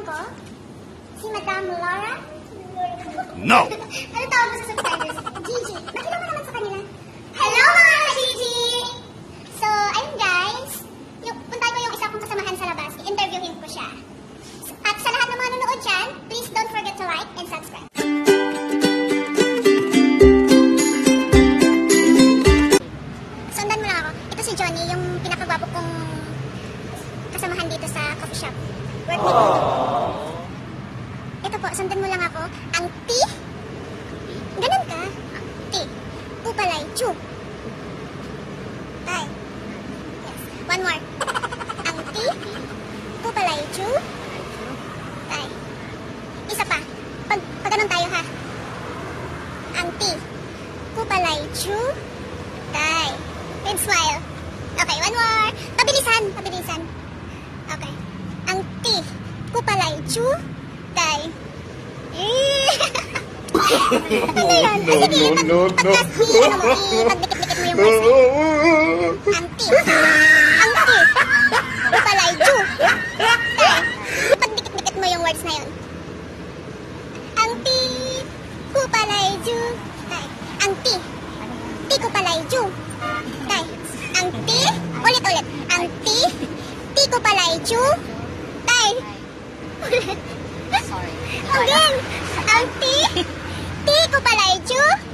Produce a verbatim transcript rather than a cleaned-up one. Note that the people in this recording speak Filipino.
ko, si Madam Laura. No! Ano tawag mo sa subscribers? Gigi. Makilala naman sa kanila. Hello mga Gigi! So, ayun guys, yung, punta ko yung isa kong kasamahan sa labas. I-interviewin ko siya. At sa lahat ng mga nanonood dyan, please don't forget to like and subscribe. Sundan mo lang ako. Ito si Johnny, yung pinakagwapo kong kasamahan dito sa coffee shop. Workmate ko to. Ito po, sundan mo lang ako. Ang T. Ganun ka. T. Upalay. Chu. Tay. Yes. One more. Ang T. Upalay. Chu. Tay. Isa pa. Pag, pag ganun tayo ha. Ang T. Upalay. Chu. Tay. Big smile. Okay, one more. Pabilisan. Pabilisan. Okay. Ang T. Upalay. Chu. Tay. Ano yun? No, Sige, no, no, no. Pagkas-i, ano mo, ipagdikit-dikit mo yung words na. Anti. Anti. Upalay, ju. Tay. Ipagdikit-dikit mo yung words na yun. Anti. Kupalay, ju. Tay. Anti. Ti kupalay, ju. Tay. Anti. Ulit-ulit. Anti. Ti kupalay, ju. Tay. Sorry. Again. Ang ti. Ti kupalay, ju.